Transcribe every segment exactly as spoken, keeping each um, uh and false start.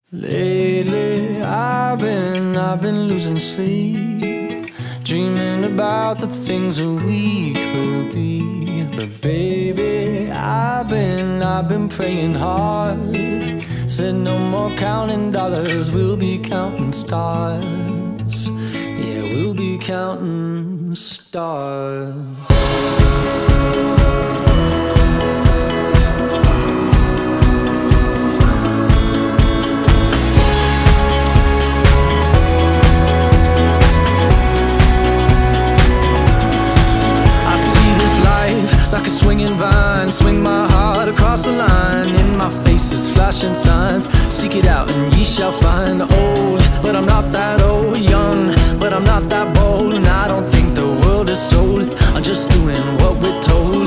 Lately, I've been, I've been losing sleep, dreaming about the things that we could be. But baby, I've been, I've been praying hard. Said no more counting dollars, we'll be counting stars. Yeah, we'll be counting stars. Like a swinging vine, swing my heart across the line. In my face is flashing signs, seek it out and ye shall find. Old, but I'm not that old. Young, but I'm not that bold. And I don't think the world is sold, I'm just doing what we're told.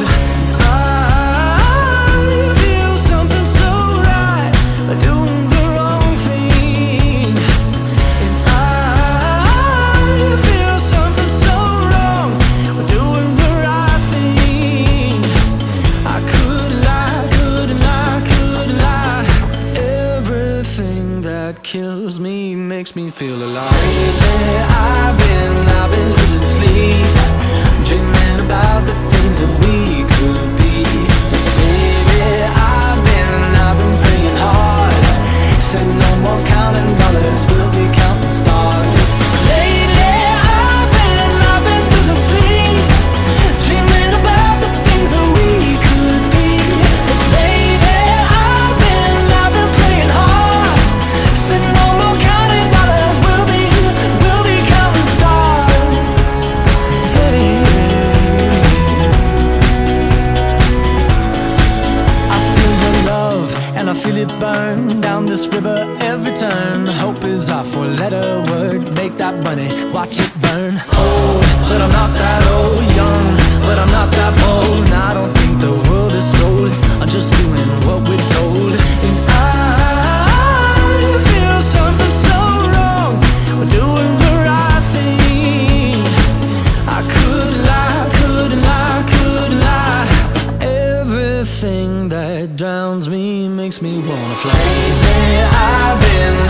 I feel something so right, doing the wrong thing. And I feel something so wrong, doing the right thing. I could lie, could lie, could lie. Everything that kills me makes me feel alive. Lately, I've been, I've been losing sleep, dreaming about the things that we could be. But baby, I've been, I've been praying hard. Said no more counting dollars, we'll be counting stars. Lately, I've been, I've been losing sleep, dreaming about the things that we could be. But baby, I've been, I've been praying hard. Said no more counting dollars, we'll be, we'll be counting stars. Hey. I feel your love and I feel it burn down this river every turn. Hope is our four-letter word, make that money, watch it burn. Old, but I'm not that old. Young, but I'm not that bold. And I don't think the world is sold, I'm just doing what we're told. And I feel something so wrong, we're doing the right thing. I could lie, could lie, could lie. Everything that drowns me makes me wanna fly. Lately, I've been